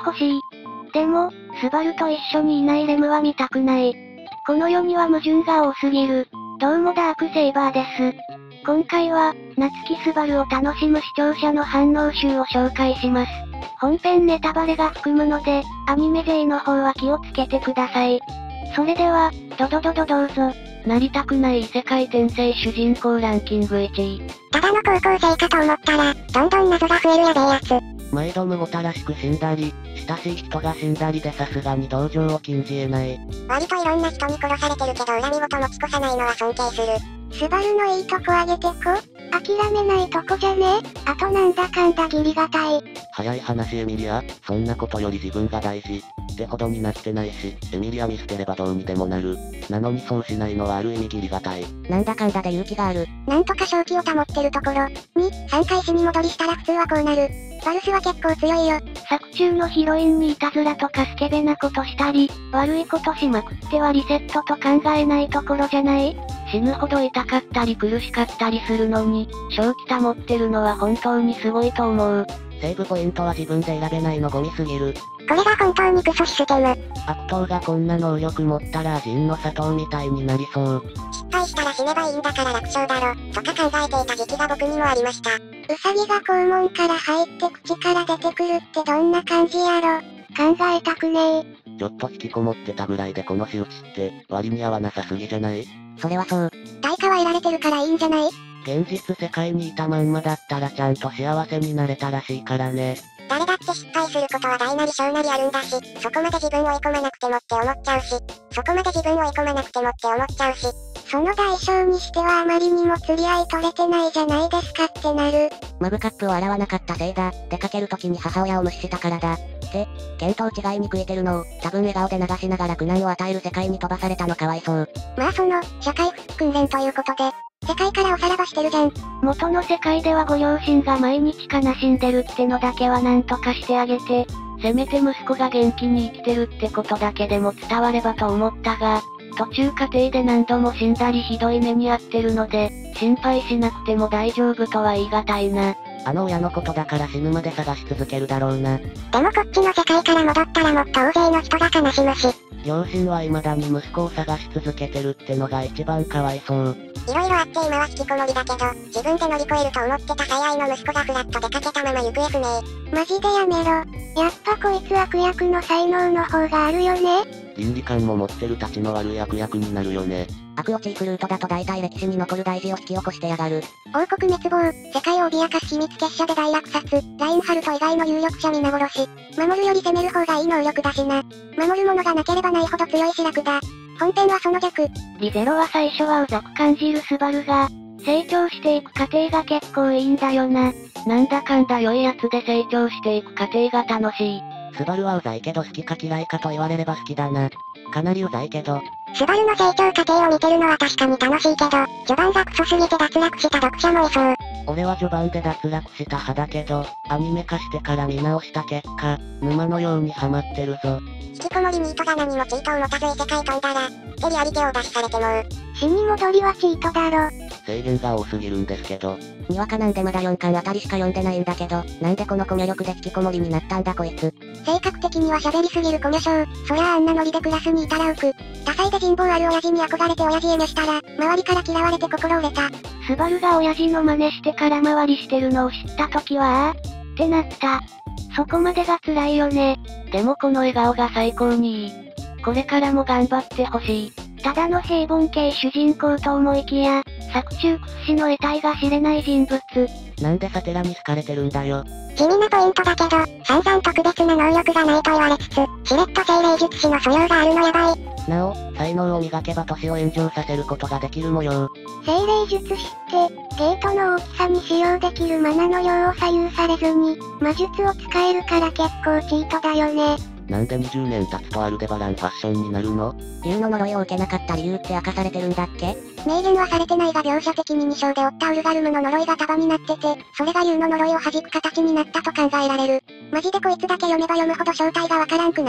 ほしい。でも、スバルと一緒にいないレムは見たくない。この世には矛盾が多すぎる。どうもダークセイバーです。今回は、夏木スバルを楽しむ視聴者の反応集を紹介します。本編ネタバレが含むので、アニメ勢の方は気をつけてください。それでは、どうぞ。なりたくない異世界転生主人公ランキング1位。 ただの高校生かと思ったら、どんどん謎が増えるやべえやつ。 毎度むごたらしく死んだり、親しい人が死んだりでさすがに同情を禁じ得ない。 割といろんな人に殺されてるけど恨み事持ち越さないのは尊敬する。スバルのいいとこあげてこ。諦めないとこじゃね。あとなんだかんだ義理がたい。 早い話エミリア、そんなことより自分が大事。ってほどになってないし、エミリア見捨てればどうにでもなる。なのにそうしないのはある意味義理がたい。 なんだかんだで勇気がある。なんとか正気を保ってるところ。に、3回死に戻りしたら普通はこうなる。バルスは結構強いよ。 作中のヒロインにいたずらとかスケベなことしたり、悪いことしまくってはリセットと考えないところじゃない？死ぬほど痛かったり苦しかったりするのに、正気保ってるのは本当にすごいと思う。 セーブポイントは自分で選べないのゴミすぎる。 これが本当にクソシステム。 悪党がこんな能力持ったらジンの砂糖みたいになりそう。 失敗したら死ねばいいんだから楽勝だろ、とか考えていた時期が僕にもありました。ウサギが肛門から入って口から出てくるってどんな感じやろ。考えたくねえ。 ちょっと引きこもってたぐらいでこの仕打ちって、割に合わなさすぎじゃない？ それはそう。対価は得られてるからいいんじゃない？ 現実世界にいたまんまだったらちゃんと幸せになれたらしいからね。 誰だって失敗することは大なり小なりあるんだし、そこまで自分を追い込まなくてもって思っちゃうし、その代償にしてはあまりにも釣り合い取れてないじゃないですかってなる。 マグカップを洗わなかったせいだ。出かける時に母親を無視したからだ。見当違いに食いてるのを、多分笑顔で流しながら苦難を与える世界に飛ばされたのかわいそう。 まあ社会復帰訓練ということで、世界からおさらばしてるじゃん。 元の世界ではご両親が毎日悲しんでるってのだけはなんとかしてあげて、せめて息子が元気に生きてるってことだけでも伝わればと思ったが、途中過程で何度も死んだりひどい目に遭ってるので、心配しなくても大丈夫とは言い難いな。 あの親のことだから死ぬまで探し続けるだろうな。 でもこっちの世界から戻ったらもっと大勢の人が悲しむし。 両親は未だに息子を探し続けてるってのが一番かわいそう。 いろいろあって今は引きこもりだけど、自分で乗り越えると思ってた最愛の息子がフラッと出かけたまま行方不明。 マジでやめろ。やっぱこいつ悪役の才能の方があるよね。 倫理観も持ってるたちの悪い悪役になるよね。 悪をチーフルートだと大体歴史に残る大事を引き起こしてやがる。 王国滅亡、世界を脅かす秘密結社で大落札、ラインハルト以外の有力者皆殺し。守るより攻める方がいい能力だしな。守るものがなければないほど強いし楽だ。本編はその逆。 リゼロは最初はうざく感じるスバルが、成長していく過程が結構いいんだよな。なんだかんだ良いやつで成長していく過程が楽しい。 スバルはうざいけど好きか嫌いかと言われれば好きだな。かなりうざいけど。 スバルの成長過程を見てるのは確かに楽しいけど、序盤がクソすぎて脱落した読者もいそう。 俺は序盤で脱落した派だけど、アニメ化してから見直した結果、沼のようにハマってるぞ。 引きこもりニートが何もチートを持たず異世界飛んだら、手リアリテを出しされてもう。 死に戻りはチートだろ。 制限が多すぎるんですけど。 にわかなんでまだ4巻あたりしか読んでないんだけど、なんでこのコミュ力で引きこもりになったんだこいつ。 性格的には喋りすぎるコミュ症。そりゃあんなノリでクラスにいたら浮く。多彩で人望ある親父に憧れて親父へ召したら、周りから嫌われて心折れた。 スバルが親父の真似して空回りしてるのを知った時はってなった。そこまでが辛いよね。でもこの笑顔が最高にいい。これからも頑張ってほしい。ただの平凡系主人公と思いきや、作中屈指の得体が知れない人物。 なんでサテラに好かれてるんだよ。 地味なポイントだけど、散々特別な能力がないと言われつつ、しれっと精霊術師の素養があるのやばい。 なお、才能を磨けば年を延長させることができる模様。 精霊術師って、ゲートの大きさに使用できるマナの量を左右されずに、魔術を使えるから結構チートだよね。 なんで20年経つとアルデバランファッションになるの？ 竜の呪いを受けなかった理由って明かされてるんだっけ？ 明言はされてないが描写的に2章で負ったウルガルムの呪いが束になってて、それが竜の呪いを弾く形になったと考えられる。マジでこいつだけ読めば読むほど正体がわからんくなる。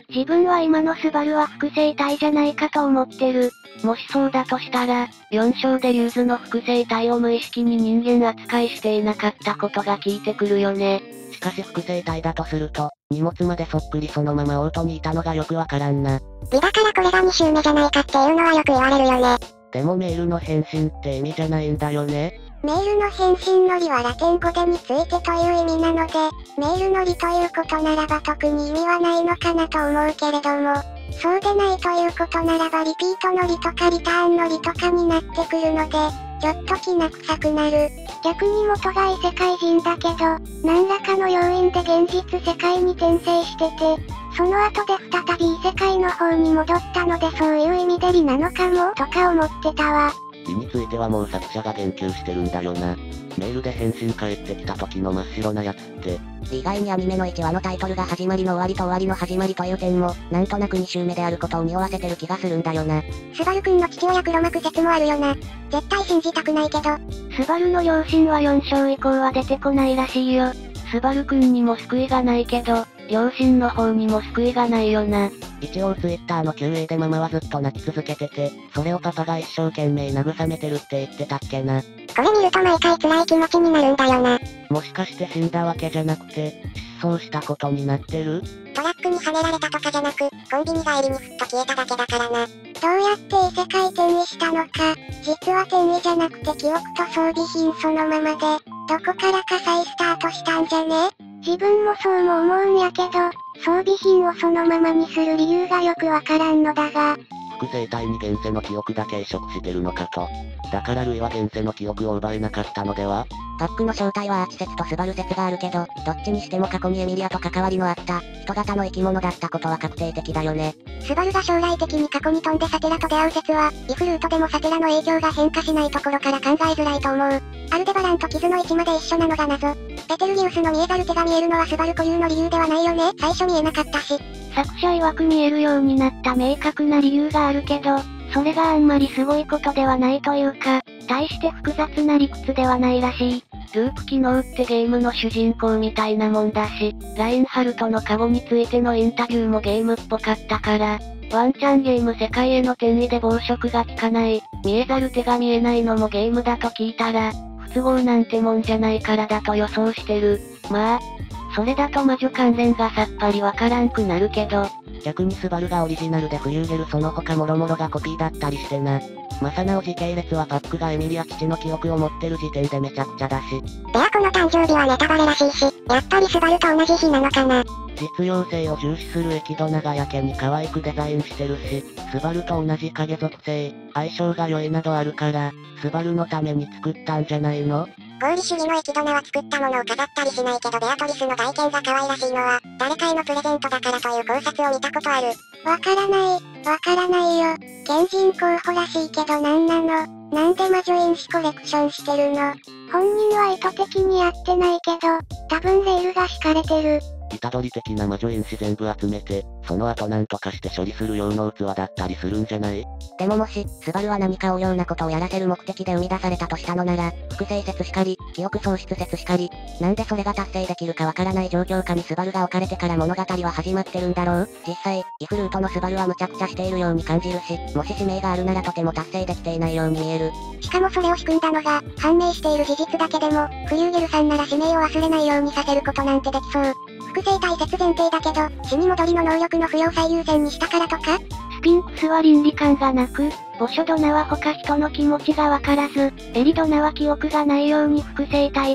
自分は今のスバルは複製体じゃないかと思ってる。もしそうだとしたら、4章でリューズの複製体を無意識に人間扱いしていなかったことが効いてくるよね。 しかし複製体だとすると、荷物までそっくりそのままオートにいたのがよくわからんな。 だからこれが2周目じゃないかっていうのはよく言われるよね。 でもメールの返信って意味じゃないんだよね。 メールの返信のりはラテン語でについてという意味なので、メールのりということならば特に意味はないのかなと思うけれども、そうでないということならばリピートのりとかリターンのりとかになってくるので、ちょっときな臭くなる。逆に元が異世界人だけど、何らかの要因で現実世界に転生してて、その後で再び異世界の方に戻ったのでそういう意味でリなのかもとか思ってたわ。 リについてはもう作者が言及してるんだよな。メールで返信返ってきた時の真っ白なやつって。 意外にアニメの1話のタイトルが始まりの終わりと終わりの始まりという点も、なんとなく2周目であることを匂わせてる気がするんだよな。 スバルくんの父親黒幕説もあるよな。絶対信じたくないけど。 スバルの両親は4章以降は出てこないらしいよ。スバルくんにも救いがないけど、両親の方にも救いがないよな。 一応ツイッターの QA でママはずっと泣き続けてて、それをパパが一生懸命慰めてるって言ってたっけな。 これ見ると毎回辛い気持ちになるんだよな。 もしかして死んだわけじゃなくて、失踪したことになってる？ トラックにはねられたとかじゃなく、コンビニ帰りにふっと消えただけだからな。どうやって異世界転移したのか、実は転移じゃなくて記憶と装備品そのままで、どこからか再スタートしたんじゃね？自分もそうも思うんやけど、装備品をそのままにする理由がよくわからんのだが、 複製体に現世の記憶だけ移植してるのかと。だからルイは現世の記憶を奪えなかったのでは？ パックの正体はアーチ説とスバル説があるけど、どっちにしても過去にエミリアと関わりのあった、人型の生き物だったことは確定的だよね。 スバルが将来的に過去に飛んでサテラと出会う説は、イフルートでもサテラの影響が変化しないところから考えづらいと思う。アルデバランと傷の位置まで一緒なのが謎。ベテルギウスの見えざる手が見えるのはスバル固有の理由ではないよね。最初見えなかったし。 作者曰く見えるようになった明確な理由があるけど、それがあんまりすごいことではないというか、大して複雑な理屈ではないらしい。ループ機能ってゲームの主人公みたいなもんだし、ラインハルトの過去についてのインタビューもゲームっぽかったから、ワンチャンゲーム世界への転移で暴食が効かない、見えざる手が見えないのもゲームだと聞いたら、不都合なんてもんじゃないからだと予想してる。まあ、それだと魔女関連がさっぱりわからんくなるけど、 逆にスバルがオリジナルでフユーゲルその他諸々がコピーだったりしてな。マサナオ時系列はパックがエミリア父の記憶を持ってる時点でめちゃくちゃだし。 ベアコの誕生日はネタバレらしいし、やっぱりスバルと同じ日なのかな。 実用性を重視するエキドナがやけに可愛くデザインしてるし、スバルと同じ影属性、相性が良いなどあるから、スバルのために作ったんじゃないの？ 合理主義のエキドナは作ったものを飾ったりしないけどベアトリスの外見が可愛らしいのは、誰かへのプレゼントだからという考察を見たことある。わからないよ。原人候補らしいけどなんなの？なんで魔女因子コレクションしてるの？本人は意図的にやってないけど、多分レールが敷かれてる。 虎取的な魔女因子全部集めて、その後なんとかして処理する用の器だったりするんじゃない？ でももし、スバルは何か応用なことをやらせる目的で生み出されたとしたのなら、複製説しかり、記憶喪失説しかり、なんでそれが達成できるかわからない状況下にスバルが置かれてから物語は始まってるんだろう？実際、イフルートのスバルは無茶苦茶しているように感じるし、もし使命があるならとても達成できていないように見える。 しかもそれを仕組んだのが、判明している事実だけでも、フリューゲルさんなら使命を忘れないようにさせることなんてできそう。複製体説前提だけど、死に戻りの能力の付与を最優先にしたからとか？ スピンクスは倫理観がなく、ボショドナは他人の気持ちがわからず、エリドナは記憶がないように複製体って、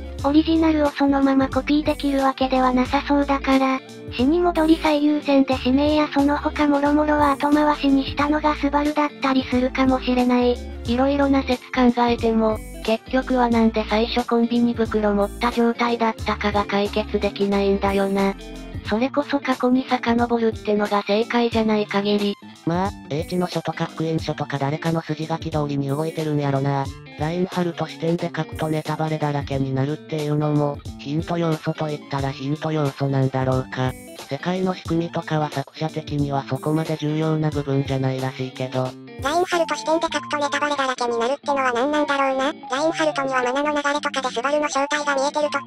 オリジナルをそのままコピーできるわけではなさそうだから、死に戻り最優先で使命やその他諸々は後回しにしたのがスバルだったりするかもしれない。いろいろな説考えても、結局はなんで最初コンビニ袋持った状態だったかが解決できないんだよな。それこそ過去に遡るってのが正解じゃない限り。 まあ、英知の書とか復縁書とか誰かの筋書き通りに動いてるんやろな。ラインハルト視点で書くとネタバレだらけになるっていうのも、ヒント要素と言ったらヒント要素なんだろうか。世界の仕組みとかは作者的にはそこまで重要な部分じゃないらしいけど。 ラインハルト視点で書くとネタバレだらけになるってのは何なんだろうな。ラインハルトにはマナの流れとかでスバルの正体が見えてるとか？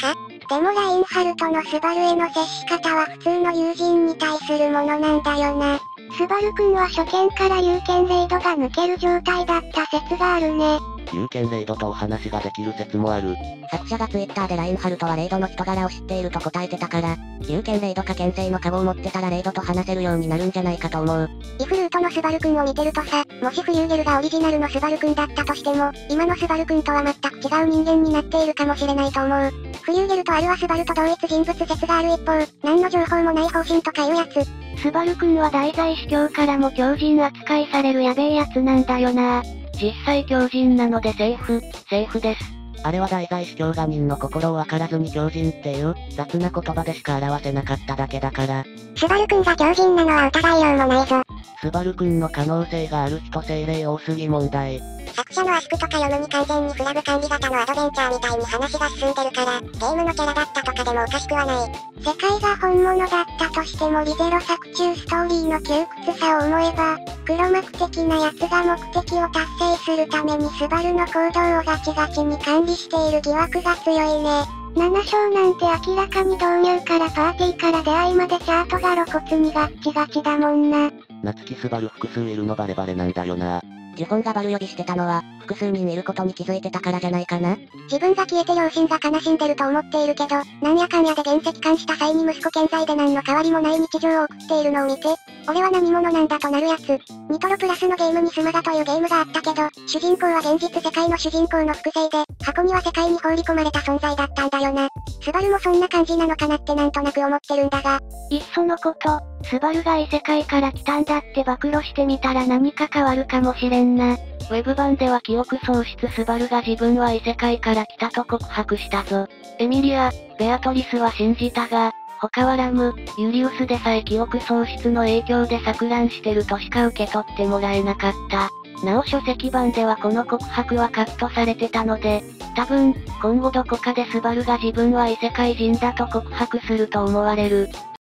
でもラインハルトのスバルへの接し方は普通の友人に対するものなんだよな。スバルくんは初見から有権レイドが抜ける状態だった説があるね。 有権レイドとお話ができる説もある。 作者がツイッターでラインハルトはレイドの人柄を知っていると答えてたから、有権レイドか牽制のカゴを持ってたらレイドと話せるようになるんじゃないかと思う。 イフルートのスバルくんを見てるとさ、もしフリューゲルがオリジナルのスバルくんだったとしても、今のスバルくんとは全く違う人間になっているかもしれないと思う。フリューゲルとアルはスバルと同一人物説がある一方、何の情報もない方針とかいうやつ。 スバルくんは大在司教からも強靭扱いされるやべえやつなんだよな。実際強靭なのでセーフです。 あれは大在司教が人の心を分からずに強靭っていう、雑な言葉でしか表せなかっただけだから。 スバルくんが強靭なのは疑いようもないぞ。 スバルくんの可能性がある人精霊多すぎ問題。 作者のアスクとか読むに完全にフラグ管理型のアドベンチャーみたいに話が進んでるから、ゲームのキャラだったとかでもおかしくはない。世界が本物だったとしてもリゼロ作中ストーリーの窮屈さを思えば、黒幕的な奴が目的を達成するためにスバルの行動をガチガチに管理している疑惑が強いね。7章なんて明らかに導入からパーティーから出会いまでチャートが露骨にガッチガチだもんな。 夏木スバル複数いるのバレバレなんだよな。 ジュフォンがバル呼びしてたのは、複数人いることに気づいてたからじゃないかな。 自分が消えて両親が悲しんでると思っているけど、なんやかんやで原石化した際に息子健在で何の変わりもない日常を送っているのを見て、俺は何者なんだとなるやつ。ニトロプラスのゲームにスマガというゲームがあったけど、主人公は現実世界の主人公の複製で、箱には世界に放り込まれた存在だったんだよな。スバルもそんな感じなのかなってなんとなく思ってるんだが。 いっそのこと、スバルが異世界から来たんだって暴露してみたら何か変わるかもしれんな。ウェブ版では記憶喪失スバルが自分は異世界から来たと告白したぞ。エミリア、ベアトリスは信じたが、他はラム、ユリウスでさえ記憶喪失の影響で錯乱してるとしか受け取ってもらえなかった。なお書籍版ではこの告白はカットされてたので、多分、今後どこかでスバルが自分は異世界人だと告白すると思われる。